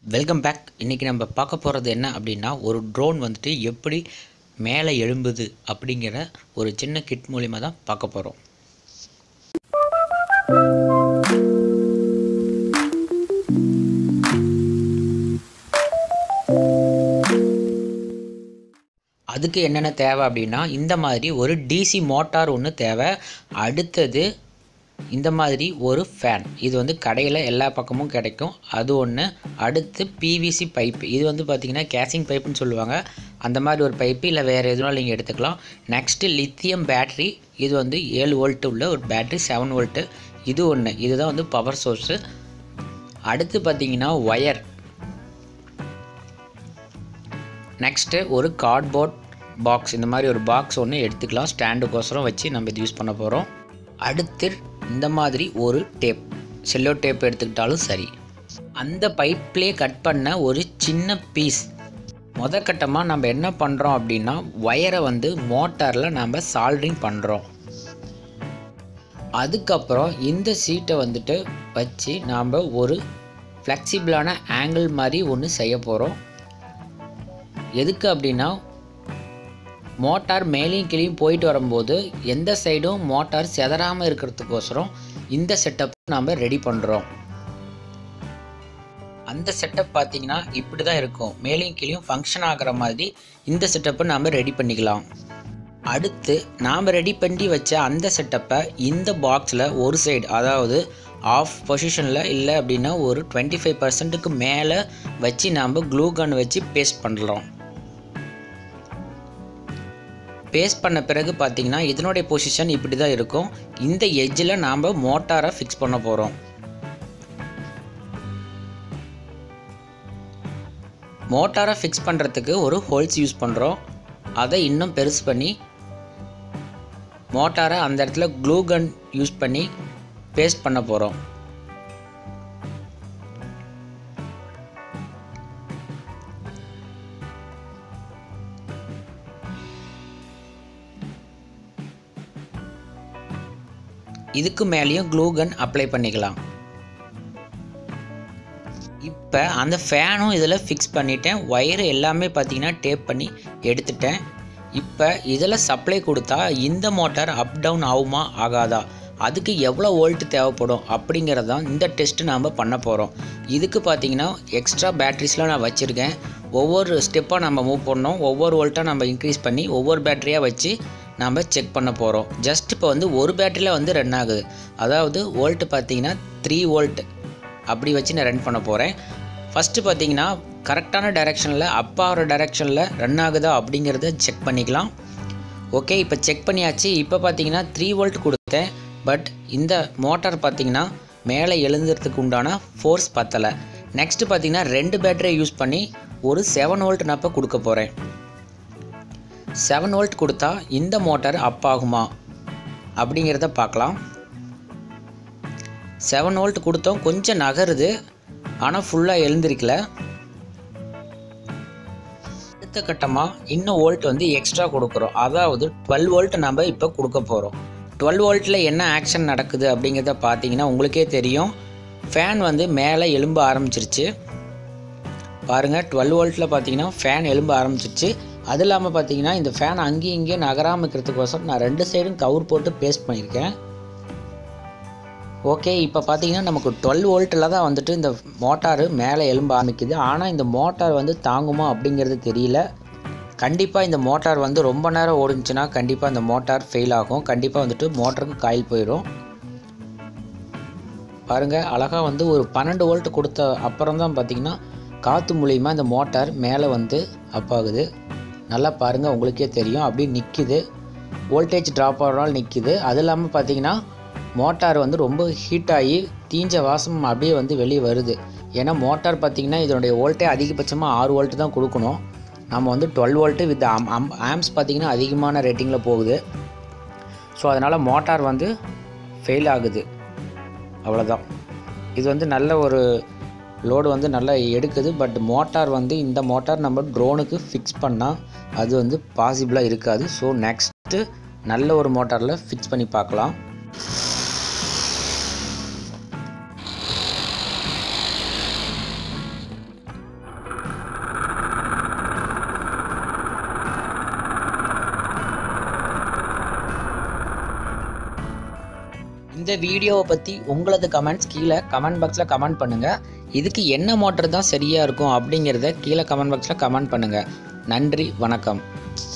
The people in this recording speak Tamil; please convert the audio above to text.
Welcome back. இன்றைக்கி நம்ம பார்க்க போகிறது என்ன அப்படின்னா, ஒரு ட்ரோன் வந்துட்டு எப்படி மேலே எழும்புது அப்படிங்கிற ஒரு சின்ன கிட் மூலிமா தான் பார்க்க போகிறோம். அதுக்கு என்னென்ன தேவை அப்படின்னா, இந்த மாதிரி ஒரு டிசி மோட்டார் ஒன்று தேவை. அடுத்தது இந்த மாதிரி ஒரு ஃபேன், இது வந்து கடையில் எல்லா பக்கமும் கிடைக்கும், அது ஒன்று. அடுத்து பிவிசி பைப்பு, இது வந்து பார்த்திங்கன்னா கேசிங் பைப்புன்னு சொல்லுவாங்க, அந்த மாதிரி ஒரு பைப்பு, இல்லை வேறு எதுனாலும் நீங்கள் எடுத்துக்கலாம். நெக்ஸ்ட்டு லித்தியம் பேட்ரி, இது வந்து 7 வோல்ட்டு உள்ள ஒரு பேட்ரி, 7 வோல்ட்டு, இது ஒன்று. இதுதான் வந்து பவர் சோர்ஸு. அடுத்து பார்த்திங்கன்னா ஒயர். நெக்ஸ்ட்டு ஒரு கார்ட்போர்ட் பாக்ஸ், இந்த மாதிரி ஒரு பாக்ஸ் ஒன்று எடுத்துக்கலாம், ஸ்டாண்டுக்கோசரம் வச்சு நம்ம இது யூஸ் பண்ண போகிறோம். அடுத்து இந்த மாதிரி ஒரு டேப், செல்லோ டேப் எடுத்துக்கிட்டாலும் சரி. அந்த பைப்லேயே கட் பண்ண ஒரு சின்ன பீஸ். முதற்கட்டமாக நம்ம என்ன பண்ணுறோம் அப்படின்னா, ஒயரை வந்து மோட்டாரில் நம்ம சால்ட்ரிங் பண்ணுறோம். அதுக்கப்புறம் இந்த சீட்டை வந்துட்டு வச்சு நாம் ஒரு ஃப்ளெக்சிபிளான ஆங்கிள் மாதிரி ஒன்று செய்ய போகிறோம். எதுக்கு அப்படின்னா, மோட்டார் மேலேயும் கீழேயும் போயிட்டு வரும்போது எந்த சைடும் மோட்டார் செதறாமல் இருக்கிறதுக்கோசரம் இந்த செட்டப் நாம் ரெடி பண்ணுறோம். அந்த செட்டப் பார்த்திங்கன்னா இப்படி தான் இருக்கும், மேலேயும் கீழேயும் ஃபங்க்ஷன் ஆகிற மாதிரி இந்த செட்டப்பை நாம் ரெடி பண்ணிக்கலாம். அடுத்து நாம் ரெடி பண்ணி வச்ச அந்த செட்டப்பை இந்த பாக்ஸில் ஒரு சைடு, அதாவது ஆஃப் பொசிஷனில், இல்லை அப்படின்னா ஒரு 25% மேலே வச்சு நாம் க்ளூ கன் வச்சு பேஸ்ட் பண்ணுறோம். பேஸ்ட் பண்ண பிறகு பார்த்திங்கன்னா இதனுடைய பொசிஷன் இப்படி தான் இருக்கும். இந்த எட்ஜில் நாம் மோட்டாரை ஃபிக்ஸ் பண்ண போகிறோம். மோட்டாரை ஃபிக்ஸ் பண்ணுறதுக்கு ஒரு ஹோல்ஸ் யூஸ் பண்ணுறோம். அதை இன்னும் பெருசு பண்ணி மோட்டாரை அந்த இடத்துல க்ளூ கன் யூஸ் பண்ணி பேஸ்ட் பண்ண போகிறோம். இதுக்கு மேலேயும் க்ளூ கன் அப்ளை பண்ணிக்கலாம். இப்போ அந்த ஃபேனும் இதில் ஃபிக்ஸ் பண்ணிட்டேன். ஒயரு எல்லாமே பார்த்திங்கன்னா டேப் பண்ணி எடுத்துட்டேன். இப்போ இதில் சப்ளை கொடுத்தா இந்த மோட்டார் அப் டவுன் ஆகுமா ஆகாதா, அதுக்கு எவ்வளோ வோல்ட் தேவைப்படும் அப்படிங்கிறது தான் இந்த டெஸ்ட்டு நாம் பண்ண போகிறோம். இதுக்கு பார்த்திங்கன்னா எக்ஸ்ட்ரா பேட்ரிஸ்லாம் நான் வச்சுருக்கேன். ஒவ்வொரு ஸ்டெப்பாக நம்ம மூவ் பண்ணோம், ஒவ்வொரு வோல்ட்டாக நம்ம இன்க்ரீஸ் பண்ணி ஒவ்வொரு பேட்டரியாக வச்சு நாம் செக் பண்ண போகிறோம். ஜஸ்ட் இப்போ வந்து ஒரு பேட்டரியில் வந்து ரன் ஆகுது, அதாவது வோல்ட்டு பார்த்திங்கன்னா 3 வோல்ட் அப்படி வச்சு நான் ரன் பண்ண போகிறேன். ஃபஸ்ட்டு பார்த்திங்கன்னா கரெக்டான டைரெக்ஷனில், அப்பாகிற டைரெக்ஷனில் ரன் ஆகுதா அப்படிங்கிறத செக் பண்ணிக்கலாம். ஓகே, இப்போ செக் பண்ணியாச்சு. இப்போ பார்த்திங்கன்னா 3 வோல்ட் கொடுத்தேன், பட் இந்த மோட்டார் பார்த்திங்கன்னா மேலே எழுந்துறதுக்கு உண்டான ஃபோர்ஸ் பத்தலை. நெக்ஸ்ட்டு பார்த்திங்கன்னா 2 பேட்டரியை யூஸ் பண்ணி ஒரு 7 வோல்ட் நான் இப்போ கொடுக்க போகிறேன். 7 வோல்ட் கொடுத்தா இந்த மோட்டார் அப் ஆகுமா அப்படிங்கிறத பார்க்கலாம். 7 வோல்ட் கொடுத்தோம், கொஞ்சம் நகருது, ஆனால் ஃபுல்லாக எழுந்திருக்கல. அடுத்த கட்டமாக இன்னும் வோல்ட் வந்து எக்ஸ்ட்ரா கொடுக்குறோம், அதாவது 12 வோல்ட் நம்ம இப்போ கொடுக்க போகிறோம். 12 வோல்ட்டில் என்ன ஆக்ஷன் நடக்குது அப்படிங்கிறத பார்த்தீங்கன்னா உங்களுக்கே தெரியும். ஃபேன் வந்து மேலே எழும்ப ஆரம்பிச்சிருச்சு பாருங்கள். 12 வோல்ட்டில் பார்த்தீங்கன்னா ஃபேன் எழும்ப ஆரம்பிச்சிருச்சு. அது இல்லாமல் பார்த்தீங்கன்னா இந்த ஃபேன் அங்கேயும் இங்கேயும் நகராமல் இருக்கிறதுக்கோசரம் நான் 2 சைடும் கவர் போட்டு பேஸ்ட் பண்ணியிருக்கேன். ஓகே, இப்போ பார்த்தீங்கன்னா நமக்கு 12 வோல்ட்டில் தான் வந்துட்டு இந்த மோட்டார் மேலே எழும்ப ஆரம்பிக்குது. ஆனால் இந்த மோட்டார் வந்து தாங்குமா அப்படிங்கிறது தெரியல. கண்டிப்பாக இந்த மோட்டார் வந்து ரொம்ப நேரம் ஓடிச்சுன்னா கண்டிப்பாக இந்த மோட்டார் ஃபெயில் ஆகும், கண்டிப்பாக வந்துட்டு மோட்டருக்கு காயில் போயிடும். பாருங்கள், அழகாக வந்து ஒரு 12 வோல்ட் கொடுத்த அப்புறம் தான் பார்த்திங்கன்னா காற்று மூலிமா இந்த மோட்டார் மேலே வந்து அப் ஆகுது. நல்லா பாருங்கள், உங்களுக்கே தெரியும், அப்படியே நிற்கிது, வோல்டேஜ் ட்ராப் ஆகிறனால நிற்கிது. அது இல்லாமல் பார்த்தீங்கன்னா மோட்டார் வந்து ரொம்ப ஹீட் ஆகி தீஞ்ச வாசம் அப்படியே வந்து வெளியே வருது. ஏன்னா மோட்டார் பார்த்திங்கன்னா இதனுடைய வோல்ட்டே அதிகபட்சமாக 6 வோல்ட்டு தான் கொடுக்கணும். நம்ம வந்து 12 வோல்ட்டு வித் ஆம்ஸ் பார்த்திங்கன்னா அதிகமான ரேட்டிங்கில் போகுது. ஸோ அதனால் மோட்டார் வந்து ஃபெயில் ஆகுது, அவ்வளோதான். இது வந்து நல்ல ஒரு லோடு வந்து நல்லா எடுக்குது, பட் மோட்டார் வந்து இந்த மோட்டார் நம்ம ட்ரோனுக்கு ஃபிக்ஸ் பண்ணால் அது வந்து பாசிபிளாக இருக்காது. ஸோ நெக்ஸ்ட்டு நல்ல ஒரு மோட்டாரில் ஃபிக்ஸ் பண்ணி பார்க்கலாம். இந்த வீடியோவை பற்றி உங்களது கமெண்ட்ஸ் கீழே கமெண்ட் பாக்ஸில் கமெண்ட் பண்ணுங்கள். இதுக்கு என்ன மோட்டர் தான் சரியாக இருக்கும் அப்படிங்கிறத கீழே கமெண்ட் பாக்ஸில் கமெண்ட் பண்ணுங்கள். நன்றி, வணக்கம்.